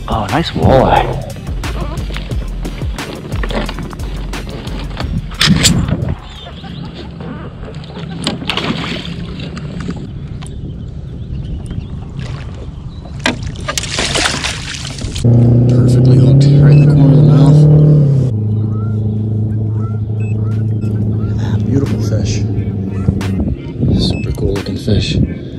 Oh, nice walleye. Perfectly hooked right in the corner of the mouth. Look at that beautiful fish. Super cool looking fish.